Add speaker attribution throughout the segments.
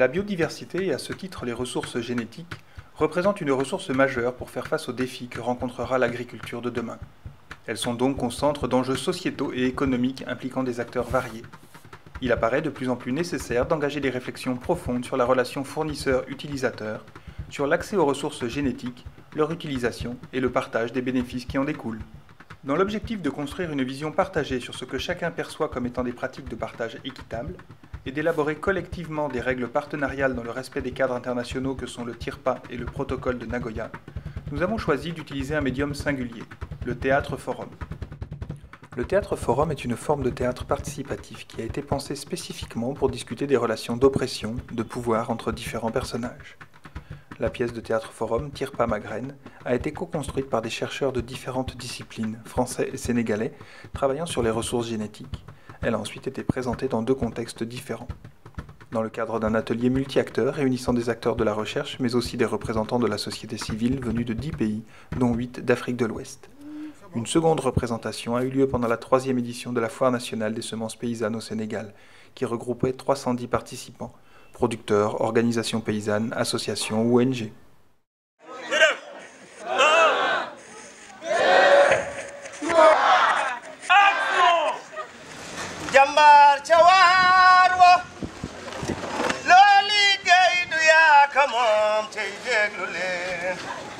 Speaker 1: La biodiversité, et à ce titre les ressources génétiques, représentent une ressource majeure pour faire face aux défis que rencontrera l'agriculture de demain. Elles sont donc au centre d'enjeux sociétaux et économiques impliquant des acteurs variés. Il apparaît de plus en plus nécessaire d'engager des réflexions profondes sur la relation fournisseur-utilisateur, sur l'accès aux ressources génétiques, leur utilisation et le partage des bénéfices qui en découlent. Dans l'objectif de construire une vision partagée sur ce que chacun perçoit comme étant des pratiques de partage équitables, et d'élaborer collectivement des règles partenariales dans le respect des cadres internationaux que sont le TIRPA et le protocole de Nagoya, nous avons choisi d'utiliser un médium singulier, le théâtre forum. Le théâtre forum est une forme de théâtre participatif qui a été pensée spécifiquement pour discuter des relations d'oppression, de pouvoir entre différents personnages. La pièce de théâtre forum, Tirpa Magraine, a été co-construite par des chercheurs de différentes disciplines, français et sénégalais, travaillant sur les ressources génétiques. Elle a ensuite été présentée dans 2 contextes différents. Dans le cadre d'un atelier multi-acteurs réunissant des acteurs de la recherche, mais aussi des représentants de la société civile venus de 10 pays, dont 8 d'Afrique de l'Ouest. Une seconde représentation a eu lieu pendant la 3e édition de la Foire nationale des semences paysannes au Sénégal, qui regroupait 310 participants, producteurs, organisations paysannes, associations ou ONG.
Speaker 2: Jambar Chawarwa Loli Gaidu Yakamam Chegulin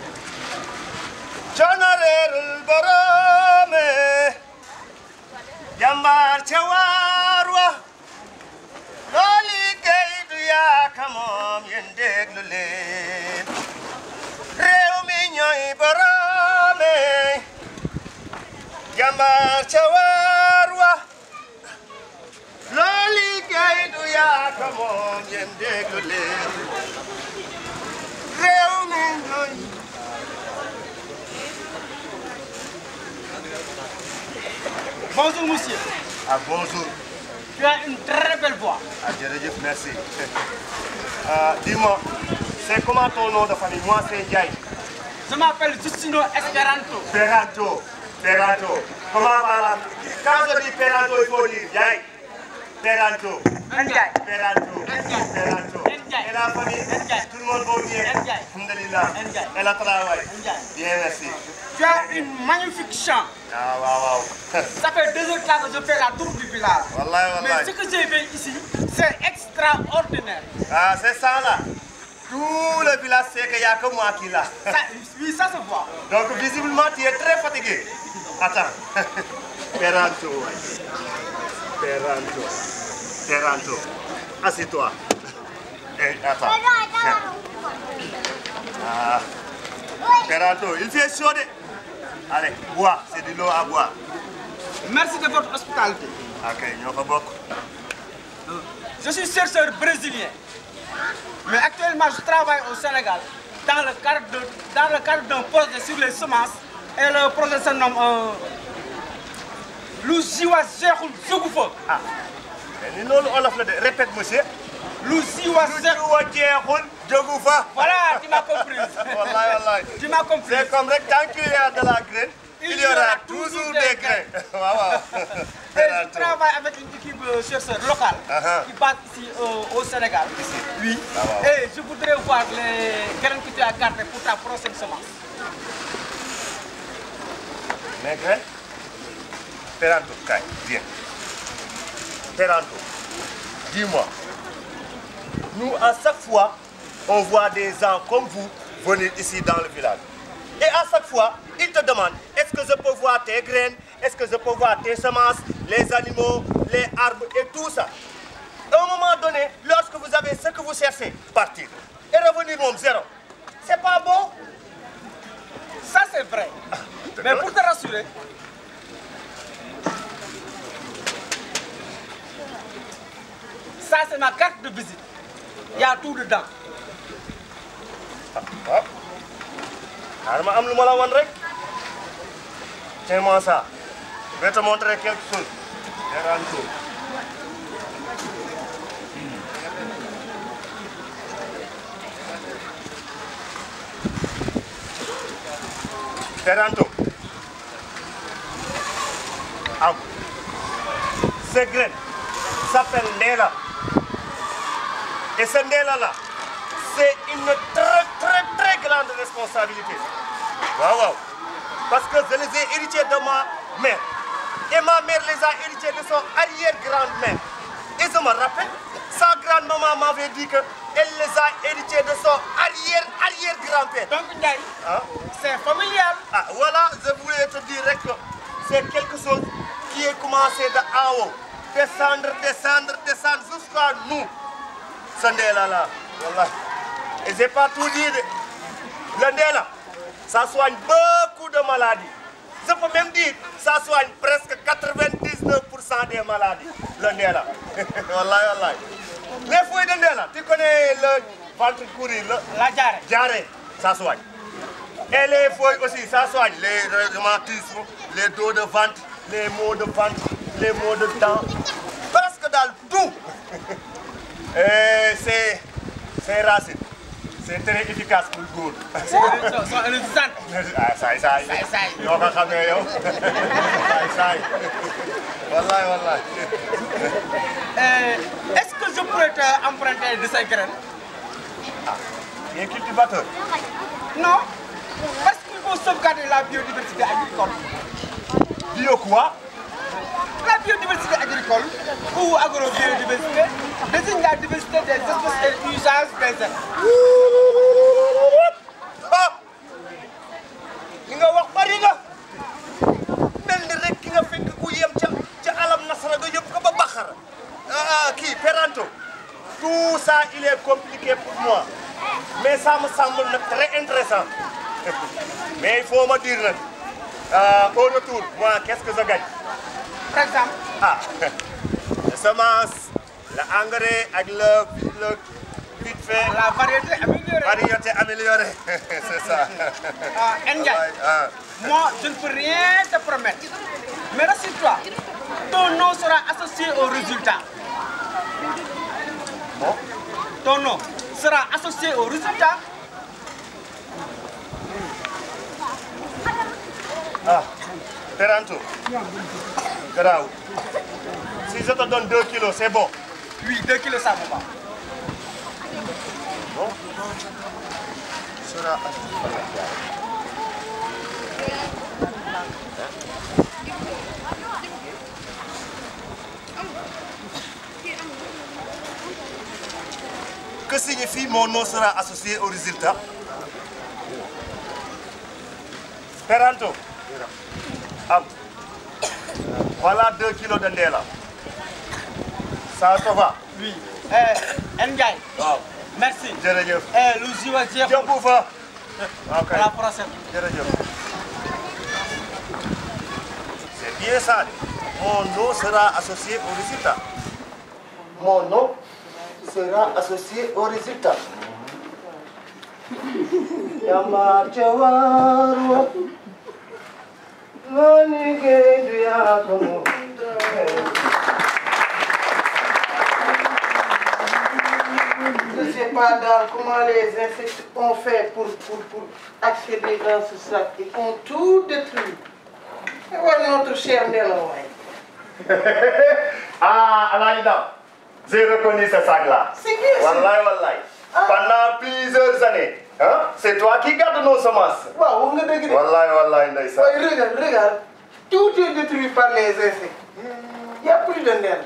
Speaker 2: Jonarel Barame Jambar Chawarwa Loli Gaidu Yakamam Yendegulin Reumi Nyoy Barame Jambar Chawarwa Loli Gaidu Yakamam Yendegulin Reumi Nyoy.
Speaker 3: Bonjour monsieur.
Speaker 2: Ah bonjour.
Speaker 3: Tu as une très belle voix.
Speaker 2: Ah Djeredjef, merci. Dis-moi, c'est comment ton nom de famille? Moi c'est Ndiaye.
Speaker 3: Je m'appelle Justino Esperanto.
Speaker 2: Peranto. Comment va la... Quand je dis Peranto, il faut dire Ndiaye. Peranto. Et la famille? Tout le monde va bien? Alhamdulillah. Et la travail? Bien, merci.
Speaker 3: Tu as une magnifique chant.
Speaker 2: Ah, waouh.
Speaker 3: Ça fait 2 heures que je fais la tour du village.
Speaker 2: Wallahi.
Speaker 3: Mais ce que j'ai vu ici, c'est extraordinaire.
Speaker 2: Ah, c'est ça là. Tout le village sait qu'il n'y a que moi qui l'a.
Speaker 3: Oui, ça se voit.
Speaker 2: Donc visiblement tu es très fatigué. Attends. Peranto. Assieds-toi. Attends. Ah. Peranto, il fait chaud. Allez, bois, c'est de l'eau à boire.
Speaker 3: Merci de votre hospitalité.
Speaker 2: Ok, nous avons beaucoup.
Speaker 3: Je suis chercheur brésilien. Mais actuellement, je travaille au Sénégal dans le cadre d'un projet sur les semences. Et le projet se nomme Louziwa Zéhoul Zogoufa.
Speaker 2: Ah, répète monsieur.
Speaker 3: Louziwa
Speaker 2: Zéhoul Zogoufa.
Speaker 3: Voilà, tu m'as compris.
Speaker 2: Wallahi.
Speaker 3: Tu m'as compris.
Speaker 2: C'est comme tant qu'il y a de la graine, il y aura toujours des grains.
Speaker 3: Et je travaille avec une équipe chercheur locale qui passe ici au Sénégal. Oui. Et je voudrais voir les graines que tu as gardées pour ta prochaine semence.
Speaker 2: Mes graines? Peranto, viens. Peranto, dis-moi. Nous, à chaque fois, on voit des gens comme vous venir ici dans le village. Et à chaque fois, ils te demandent, est-ce que je peux voir tes graines? Est-ce que je peux voir tes semences, les animaux, les arbres et tout ça? À un moment donné, lorsque vous avez ce que vous cherchez, partir. Et revenir même zéro. C'est pas bon?
Speaker 3: Ça c'est vrai. Mais pour te rassurer, ça c'est ma carte de visite. Il y a tout dedans.
Speaker 2: Tiens-moi ça. Je vais te montrer quelque chose. Peranto. Ces graines s'appellent Nera. Et ce Ndella-là, c'est une très grande responsabilité. Waouh. Parce que je les ai hérités de ma mère. Et ma mère les a hérités de son arrière-grand-mère. Et je me rappelle, sa grand-maman m'avait dit qu'elle les a hérités de son arrière-grand-père.
Speaker 3: Donc, Ndiaye, c'est familial.
Speaker 2: Ah, voilà, je voulais te dire que c'est quelque chose qui est commencé de en haut. Descendre jusqu'à nous. Ce Ndella-là, voilà. Et j'ai pas tout dit. Le Ndella, ça soigne beaucoup de maladies. Je peux même dire, ça soigne presque 99% des maladies. Le Ndella. Wallahi. Les feuilles de Ndella, tu connais le ventre courir,
Speaker 3: la diarrhée.
Speaker 2: Diarrhée, ça soigne. Et les feuilles aussi, ça soigne. Les rhumatismes, les dos de ventre, les maux de ventre, les maux de dents. Presque dans tout. Et c'est racine. C'est très efficace pour le goût.
Speaker 3: C'est résistant.
Speaker 2: Ah, ça. Yo ka xamé yow. Ça. Wallahi.
Speaker 3: Est-ce que je pourrais emprunter de ces graines?
Speaker 2: Ah, il est cultivateur.
Speaker 3: Non, parce qu'il faut sauvegarder la biodiversité agricole.
Speaker 2: Bio quoi?
Speaker 3: La biodiversité agricole ou agrobiodiversité désigne la diversité des espèces et usages des airs.
Speaker 2: Li nga wax bari nga mel ni rek ki nga fekk ku yem ca alam nasara nga yëpp ko ba Baxara kii Peranto. Tout ça il est compliqué pour moi mais ça me semble très intéressant. Mais il faut me dire au retour moi qu'est-ce que je gagne?
Speaker 3: Par exemple,
Speaker 2: la semence, l'engrais avec le vite fait.
Speaker 3: La variété améliorée.
Speaker 2: Variété améliorée, c'est ça.
Speaker 3: Ndiaye, moi je ne peux rien te promettre. Mais rassure-toi, ton nom sera associé au résultat.
Speaker 2: Bon?
Speaker 3: Ton nom sera associé au résultat.
Speaker 2: Peranto. Grave. Si je te donne 2 kilos, c'est bon?
Speaker 3: Oui, 2 kilos ça me va.
Speaker 2: Bon. Sera que signifie mon nom sera associé au résultat? Peranto. Voilà 2 kilos de Ndella. Ça te va?
Speaker 3: Oui. Ndiaye.
Speaker 2: Wow.
Speaker 3: Merci.
Speaker 2: Jërëjëf.
Speaker 3: Lu jiwa jeex.
Speaker 2: Jëmbu fa. Ok.
Speaker 3: À la prochaine.
Speaker 2: Jërëjëf. C'est bien ça. Mon nom sera associé au résultat. Mon nom sera associé au résultat. Yama Chawarwa.
Speaker 4: Je ne sais pas comment les insectes ont fait pour accéder dans ce sac. Ils ont tout détruit. Et voilà notre cher Ndella.
Speaker 2: Ah, Alaïda, j'ai reconnu ce sac-là.
Speaker 4: C'est bien ça.
Speaker 2: Wallahi. Pendant plusieurs années, hein, c'est toi qui gardes nos semences.
Speaker 4: Waouh, on a dégré.
Speaker 2: Wallahi, Ndaïsa.
Speaker 4: Regarde. Tout est détruit par les insectes. Il n'y a plus de Ndella.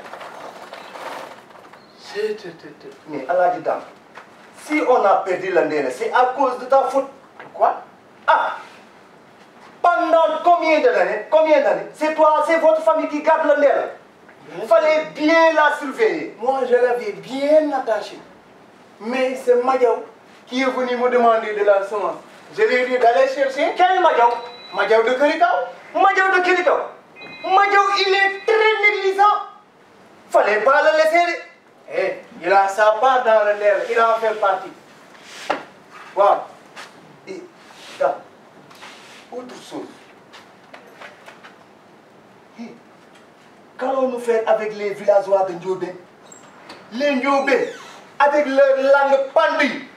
Speaker 2: Mais Alaïda, si on a perdu le Ndella, c'est à cause de ta faute.
Speaker 4: Quoi?
Speaker 2: Ah! Pendant combien d'années? C'est toi, c'est votre famille qui garde le Ndella. Il fallait bien la surveiller.
Speaker 4: Moi, je l'avais bien attachée. Mais c'est Madiaou qui est venu me demander de la semence. Je lui ai dit d'aller chercher.
Speaker 2: Quel Madiaou?
Speaker 4: Madiaou de Kerikao.
Speaker 2: Madiaou de Kerikao? Madiaou, il est très négligent. Fallait pas le laisser.
Speaker 4: Eh, il a sa part dans le Ndella. Il en fait partie. Wow.
Speaker 2: Et, là, autre chose. Qu'allons-nous faire avec les villageois de Ndiobé? Les Ndiobé, avec leur langue pendue.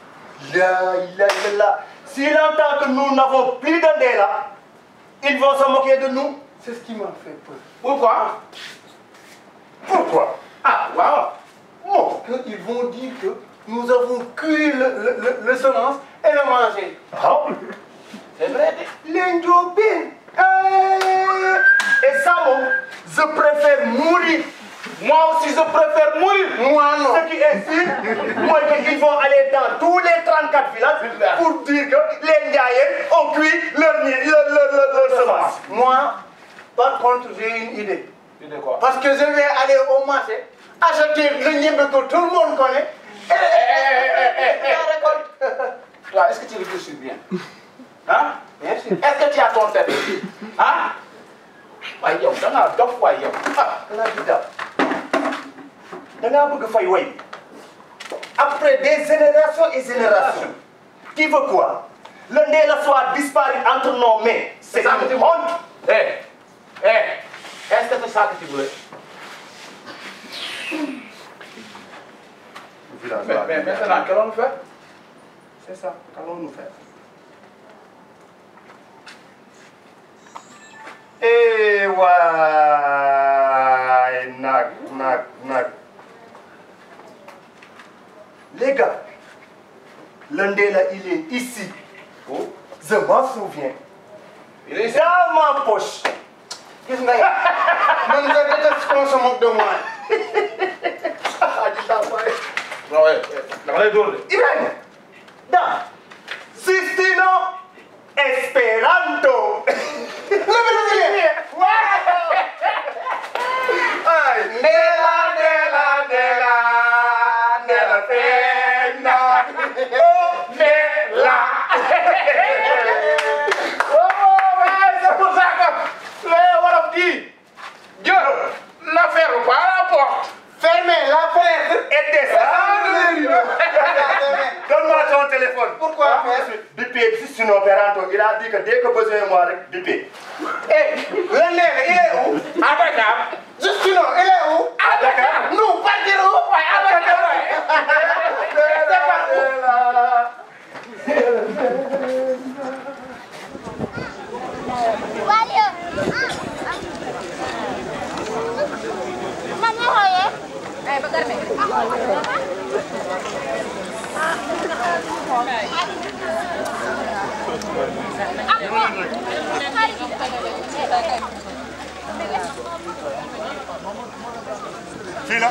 Speaker 2: S'il entend que nous n'avons plus de Ndella, ils vont se moquer de nous.
Speaker 4: C'est ce qui m'a fait peur.
Speaker 2: Pourquoi? Ah, wow.
Speaker 4: Bon, ils vont dire que nous avons cuit le semence et le mangé.
Speaker 2: Ah,
Speaker 4: C'est vrai. L'Indiopine.
Speaker 2: et ça, je préfère mourir. Moi aussi, je préfère mourir.
Speaker 4: Moi, non.
Speaker 2: Ce qui est sûr, moi, qu'ils vont aller dans tous les 34 villages pour dire que les Ndiaye ont cuit leur semence.
Speaker 4: Moi, par contre, j'ai une idée.
Speaker 3: Tu dis quoi?
Speaker 4: Parce que je vais aller au marché, acheter le niébé que tout le monde connaît. Et la récolte.
Speaker 3: Toi, est-ce que tu réfléchis bien? Hein?
Speaker 4: Bien sûr.
Speaker 3: Est-ce que tu as ton tête? Hein? Ouais, yo, t'en as deux fois, yo.
Speaker 2: Après des générations et générations, qui veut quoi? Le Ndéla soit disparu entre nos mains. C'est une honte.
Speaker 3: Est-ce que c'est ça que tu voulais? Mais maintenant, qu'allons-nous faire? C'est ça, qu'allons-nous faire?
Speaker 2: Eh ouais, nak. Les gars, le Ndéla, il est ici.
Speaker 3: Où?
Speaker 2: Je m'en souviens.
Speaker 3: Il est ici.
Speaker 2: Dans ma poche.
Speaker 4: Qu'est-ce que je déteste qu'on se moque de moi.
Speaker 3: Non, ouais, dama lay dóor de.
Speaker 2: Ibrahima, dans Sistino Esperanto. Ndéla feeñ na. Ndéla.
Speaker 3: C'est pour ça que les Wolof disent Dieu la ferme pas à la porte.
Speaker 4: Fermez la fenêtre.
Speaker 2: Et descends. Donne-moi ton téléphone.
Speaker 4: Pourquoi faire?
Speaker 2: Bipé, Sistino Esperanto, il a dit que dès que besoin de moi, bipé.
Speaker 4: Eh, le Ndéla, il est où?
Speaker 3: À Dakar.
Speaker 4: Justino, il est où?
Speaker 3: À Dakar.
Speaker 4: Nous, partir où?
Speaker 3: Ouais, à Dakar,
Speaker 2: Fila.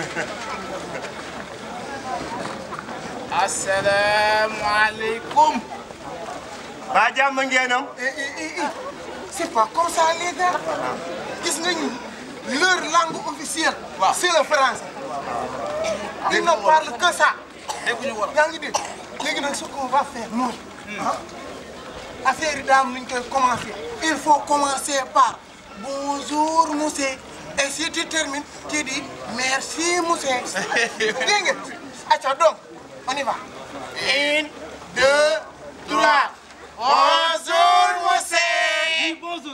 Speaker 3: Assalamu alaikum.
Speaker 2: Ba jàmm ngeenam.
Speaker 4: C'est pas comme ça, les gars. Gis nga ñu, leur langue officielle, c'est le français. Ils ne parlent que ça. Yaa ngi dégg. Léegi nag ce qu'on va faire, mooy affaire yi daam nuñ koy commencer. Il faut commencer par bonjour monsieur. Et si tu termines, tu dis merci monsieur. Dégg nga. Acha donc, on y va. 1, 2, 3. Bonjour monsieur.
Speaker 3: Bonjour.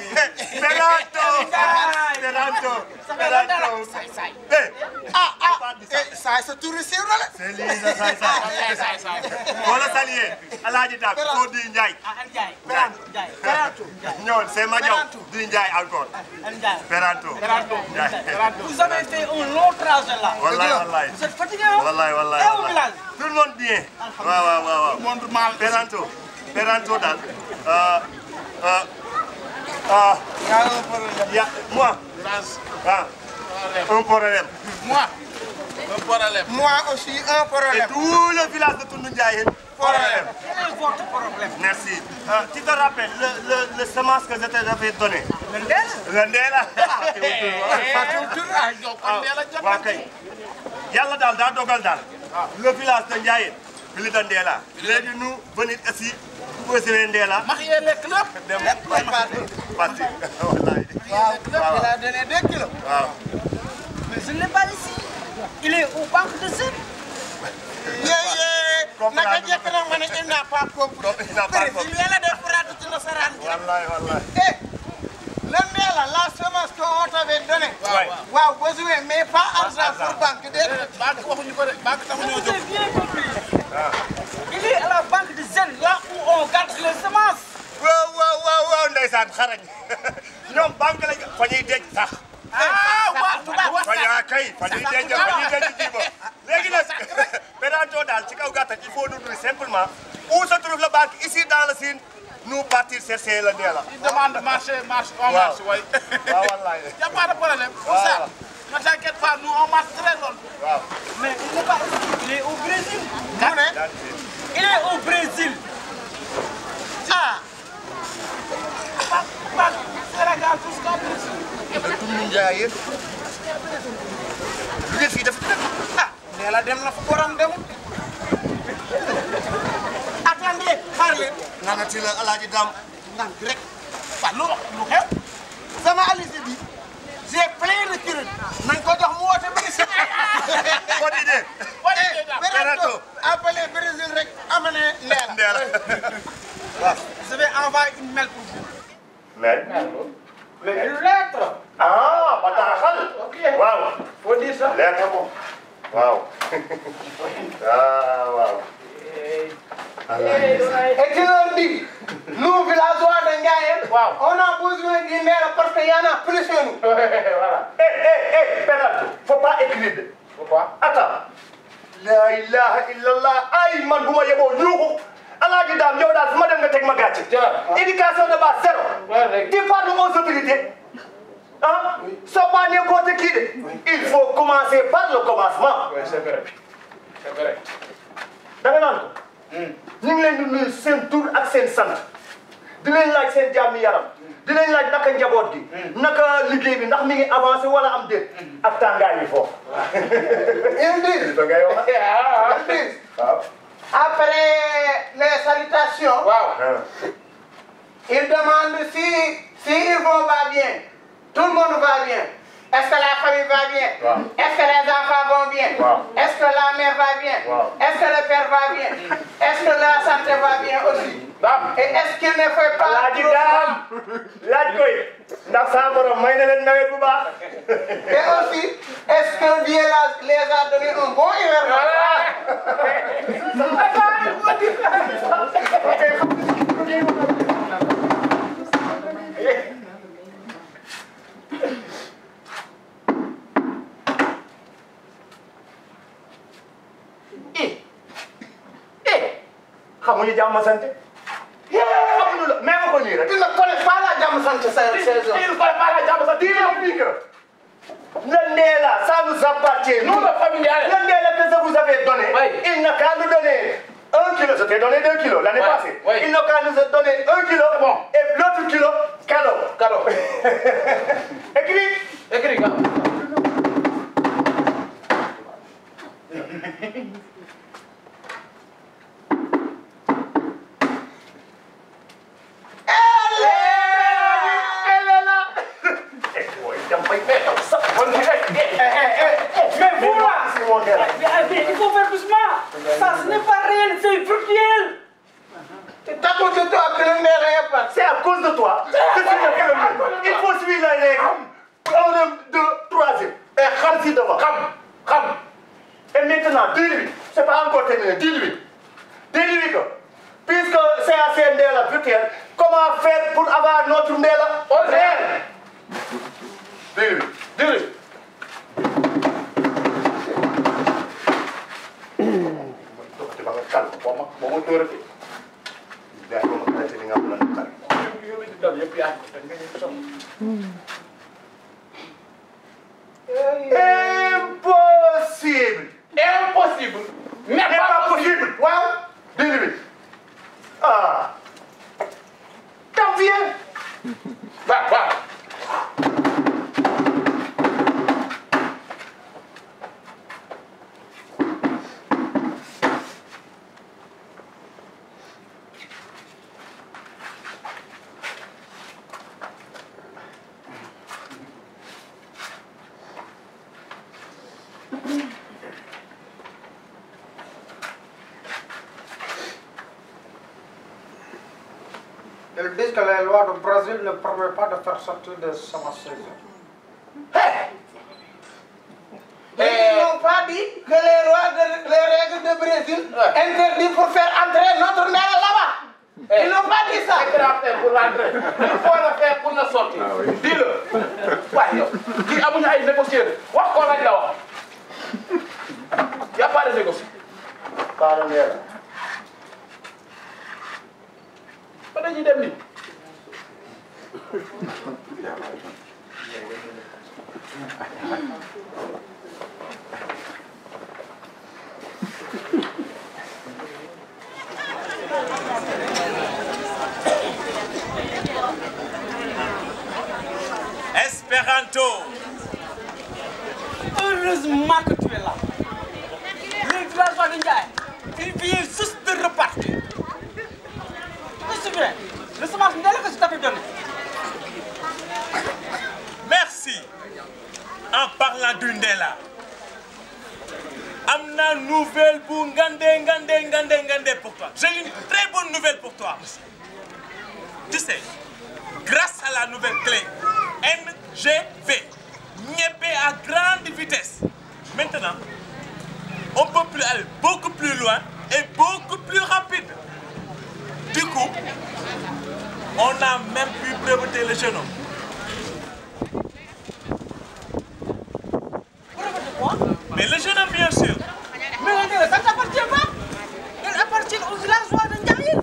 Speaker 4: Ça c'est tout réussi là.
Speaker 2: C'est Lisa Saï. Voilà saluer. Alhaji Dab, Fodi Ndiaye. Non, c'est Madiaw. Di Ndiaye encore. Peranto.
Speaker 3: Vous avez fait un long trajet là.
Speaker 2: Wallahi.
Speaker 3: Vous êtes fatigué hein?
Speaker 2: Wallahi.
Speaker 3: Et au village?
Speaker 2: Tout le monde bien. Waaw.
Speaker 3: Tout le monde mal.
Speaker 2: Peranto daal. Moi. Un problème.
Speaker 3: Moi, un problème.
Speaker 4: Moi aussi un
Speaker 2: Et
Speaker 4: problème.
Speaker 2: tout le village de Toundou Ndiaye. Problème.
Speaker 3: Quel est votre problème?
Speaker 2: Merci. Tu te rappelles le semence que je t'avais donné?
Speaker 3: Le Ndéla.
Speaker 2: Waa kay yàlla daal daa dogal daal le village de Ndiaye plus de Ndéla léegi nous venir ici poser Ndéla
Speaker 3: Marié le club.
Speaker 2: parti wallahi
Speaker 4: Il a donné 2 kilos.
Speaker 2: waaw
Speaker 3: Mais je ne l'ai pas ici. Il est au banque de Zen.
Speaker 4: Naka jekk na ma ne il n'a pas compris.
Speaker 2: Il n'a pas compris.
Speaker 4: Il a def faratu ci nasaraan gi.
Speaker 2: wallahi
Speaker 4: Eh, le Ndéla, la semence qu'on t'avait donnée. Waaw, besoin mais pas argent pour banque de.
Speaker 3: Banque waxuñu ko de. Banque taxuñoo jóg. Vous avez bien compris. Il est à la banque de Zen, là où on garde les semences.
Speaker 2: waaw ndeysaan xarañ ñoom banque lañ fa ñuy denc sax
Speaker 3: Ah, waaw tubaab
Speaker 2: fa ñuy denc il faut nous dire simplement où se trouve la banque ici dans le Sine. Nous partir chercher le Ndéla.
Speaker 5: Il demande marche, on marche, oui. Il n'y a pas de problème. Pour ça, ne t'inquiète pas, nous on marche très longtemps.
Speaker 3: Mais il n'est pas ici, il est au Brésil. Il est au Brésil. Ah. Sénégal jusqu'à Brésil.
Speaker 2: Tout le monde est
Speaker 3: Ah, Ndéla dem na fu borom demul. Attendez, parlez.
Speaker 2: nana ci la Alaaji Dam
Speaker 3: Ndànk rek. Waaw lu xew. Sama Alice bi j'ai plein de crédit. nañ ko jox mu woote ministre.
Speaker 2: bonne idée.
Speaker 3: Beranto appelez Brésil rek amener Ndéla.
Speaker 2: waaw.
Speaker 3: Je vais envoyer une mail pour vous.
Speaker 2: mais
Speaker 3: Une lettre.
Speaker 2: ah bataaxal.
Speaker 3: Ok.
Speaker 2: waaw.
Speaker 3: Faut dire ça.
Speaker 2: lettre moom. waaw. ah waaw.
Speaker 4: Et tu leur dis, nous villageois de Ndiaye, on a besoin d'une Ndéla parce qu'il y en a plus chez nous.
Speaker 3: Voilà.
Speaker 2: Beranto, faut pas écrire.
Speaker 3: Pourquoi?
Speaker 2: Attends. La ilaha illallah. Ay man bu ma yeboo yuuxu. Alaaji Dam yow daal fu ma dem nga teg ma gàcce. Éducation de base zéro. Tu parles aux autorités. Hein? Soo pas n'importe qui de. Il faut commencer par le commencement.
Speaker 5: Oui, c'est vrai. C'est vrai.
Speaker 2: Da nga naan ko. ñu ngi leen di nuyu seen tur ak seen sant. di leen laaj seen jàmm yaram. di leen laaj naka njaboot gi. naka liggéey bi ndax mi ngi avancé wala am déet. ak tàngaay bi foofu.
Speaker 4: Ils disent, après les salutations, ils demandent si ils vont pas bien. Tout le monde va bien. Est-ce que la famille va bien? Est-ce que les enfants vont bien? Est-ce que la mère va bien? Est-ce que le père va bien? Est-ce que la santé va bien aussi? Et est-ce qu'il ne fait pas
Speaker 2: Alaaji Dam laaj koy ndax sa borom may na leen nawet bu baax.
Speaker 4: Et aussi, est-ce que Dieu les a donné un bon hivernage?
Speaker 2: xamuñu jàmm sant. xamuñu la mais ma ko nii rek.
Speaker 4: Il ne connaît pas la jàmm sant saison.
Speaker 2: Il ne connaît pas la jàmm sant. Dis-lui que le Ndéla ça nous appartient.
Speaker 5: Nous, la famille,
Speaker 2: le Ndéla que je vous avais donné. Il n'a qu'à nous donner 1 kilo. Je t'ai donné 2 kilos l'année passée. Il n'a qu'à nous donner 1 kilo. Et l'autre kilo cadeau.
Speaker 5: Cadeau.
Speaker 2: Écris.
Speaker 5: Écris, gars.
Speaker 3: Mais vous là, il faut faire doucement. Ça, ce n'est pas réel, c'est virtuel.
Speaker 4: C'est à cause de toi que le Ndéla est pas.
Speaker 2: C'est à cause de toi que tu ne fais le mieux. Il faut suivre les règles. 1, 2, 3e. Et xam si devant. Xam. Et maintenant, dis-lui, c'est pas encore terminé, dis-lui que, puisque c'est assez Ndéla virtuel, comment faire pour avoir notre Ndéla réel? Dis-lui. Impossible.
Speaker 5: Impossible.
Speaker 2: N'est pas possible. Wow. Dis-lui. Ah. T'en viens.
Speaker 5: Va.
Speaker 4: Ils disent que les lois du Brésil ne permettent pas de faire sortir des semences. Et ils n'ont pas dit que les règles de Brésil interdisent pour faire entrer notre Ndéla là-bas. Ils n'ont pas dit ça.
Speaker 5: C'est faire pour l'entrer. Il faut le faire pour le sortir. Dis-le. Ouais, yow. Kii amuñu ay négocier. Wax ko lañ la wax. Y a pas de négocier.
Speaker 2: Pas de Ndéla.
Speaker 5: dañuy dem ni
Speaker 2: Espéranto.
Speaker 3: Heureusement que tu es là. Les villageois de Ndiaye, ils viennent juste de repartir. Tu te souviens, le semence Ndella que je t'avais donné.
Speaker 2: Merci. En parlant du Ndella, amna nouvelle pour Ngandé pour toi. J'ai une très bonne nouvelle pour toi. Tu sais, grâce à la nouvelle clé NGV, Niébé à grande vitesse. Maintenant, on peut aller beaucoup plus loin et beaucoup plus rapide. Du coup, on a même pu breveter le jeune homme.
Speaker 3: Breveter quoi?
Speaker 2: Mais le jeune homme, bien sûr.
Speaker 3: Mais ça ne t'appartient pas. Il appartient aux villageois de Ndiaye.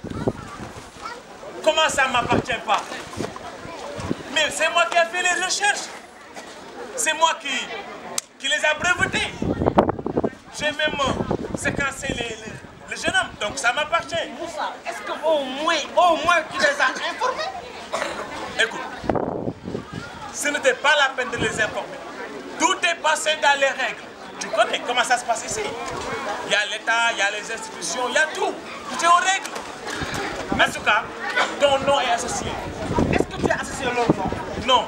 Speaker 2: Comment ça ne m'appartient pas? Mais c'est moi qui ai fait les recherches. C'est moi qui les a brevetés. J'ai même séquencé le jeune homme, donc ça m'appartient.
Speaker 3: Moussa, est-ce qu'au moins tu les as informés?
Speaker 2: Écoute, ce n'était pas la peine de les informer. Tout est passé dans les règles. Tu connais comment ça se passe ici. Il y a l'État, il y a les institutions, il y a tout. Tout est aux règles. En tout cas, ton nom est associé.
Speaker 3: Est-ce que tu es associé à leur nom?
Speaker 2: Non.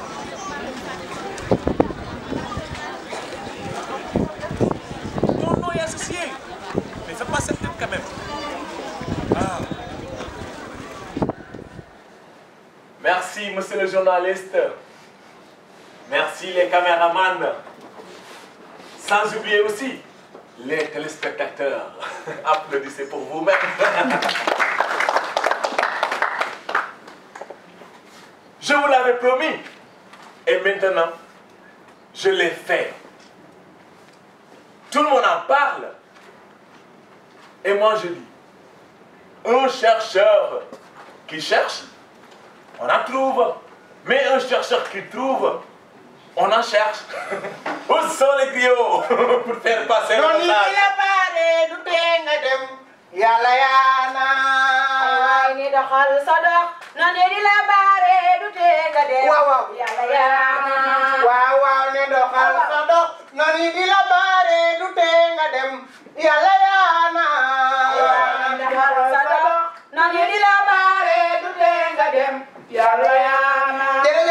Speaker 2: Ton nom est associé. Mais fais pas cette tête quand même. Ah. Merci, monsieur le journaliste. Merci, les caméramans. Sans oublier aussi les téléspectateurs. Applaudissez pour vous-même. Je vous l'avais promis. Et maintenant, je l'ai fait. Tout le monde en parle. Et moi, je dis, un chercheur qui cherche, on en trouve. Mais un chercheur qui trouve, on en cherche. Où sont les griots pour faire passer le message?
Speaker 4: Yàlla yaana
Speaker 6: ay ni doxal sa dox na ne di la baare du tee nga dem
Speaker 4: waaw
Speaker 6: yàlla yaana
Speaker 4: waaw ne doxal sa dox na ni di la baare du tee nga dem Yàlla yaana
Speaker 6: ni doxal sa dox na ne di la baare du tee nga dem yàlla yaana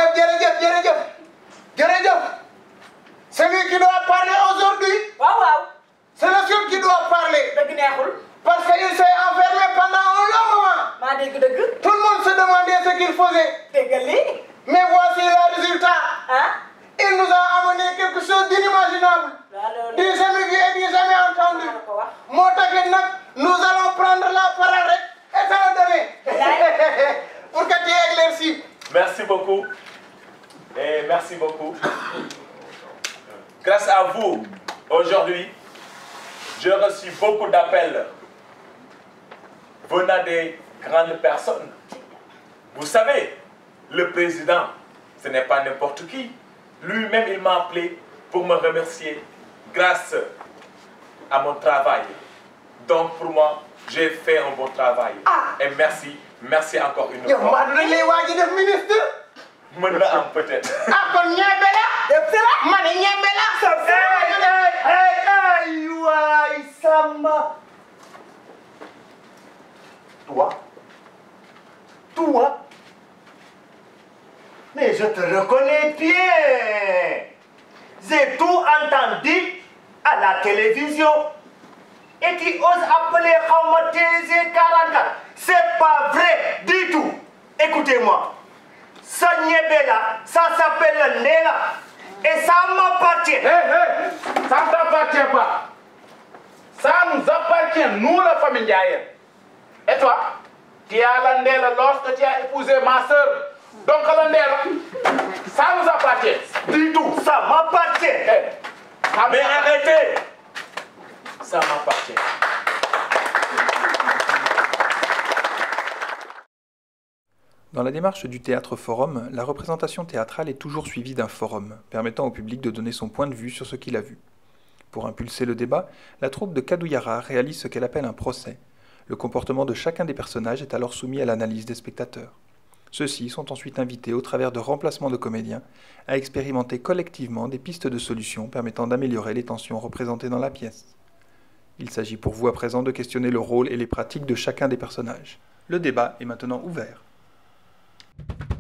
Speaker 4: jërëjëf celui qui doit parler aujourd'hui
Speaker 6: waaw
Speaker 4: c'est le seul qui doit parler
Speaker 6: dëgg neexul
Speaker 4: parce qu'il s'est enfermé pendant un long moment.
Speaker 6: maa dégg dëgg
Speaker 4: Tout le monde se demandait ce qu'il faisait.
Speaker 6: déggal li
Speaker 4: Mais voici le résultat.
Speaker 6: ah
Speaker 4: Il nous a amené quelque chose d'inimaginable. Du jamais vu et du jamais entendu. Moo taxit nag nous allons prendre la parole rek et ça le donner. Pour que tu éclaircis.
Speaker 2: Merci beaucoup. Et merci beaucoup. Grâce à vous, aujourd'hui, j'ai reçu beaucoup d'appels venant des grandes personnes. Vous savez, le président, ce n'est pas n'importe qui. Lui-même, il m'a appelé pour me remercier grâce à mon travail. Donc, pour moi, j'ai fait un bon travail. Et merci encore une
Speaker 4: Yow
Speaker 2: fois.
Speaker 4: mbaa du lay waaj a def ministre.
Speaker 2: Mën na am peut-être.
Speaker 4: Kon ñebe la. Ma ne ñebe la. Hey, waay Samba. Toi, mais je te reconnais bien. J'ai tout entendu à la télévision. Et tu oses appeler Khawma TG44. C'est pas vrai du tout. Écoutez-moi. Ce niébé-là, ça s'appelle le Ndella. Et ça m'appartient.
Speaker 5: Ça ne t'appartient pas. Ça nous appartient, nous, la famille Ndiaye. Et toi, tu as la Ndella lorsque tu as épousé ma soeur. Donc, la Ndella, ça nous appartient.
Speaker 4: Du tout, ça m'appartient.
Speaker 2: Mais arrêtez! Ça m'appartient.
Speaker 1: Dans la démarche du théâtre forum, la représentation théâtrale est toujours suivie d'un forum, permettant au public de donner son point de vue sur ce qu'il a vu. Pour impulser le débat, la troupe de Kadouyara réalise ce qu'elle appelle un procès. Le comportement de chacun des personnages est alors soumis à l'analyse des spectateurs. Ceux-ci sont ensuite invités, au travers de remplacements de comédiens, à expérimenter collectivement des pistes de solutions permettant d'améliorer les tensions représentées dans la pièce. Il s'agit pour vous à présent de questionner le rôle et les pratiques de chacun des personnages. Le débat est maintenant ouvert.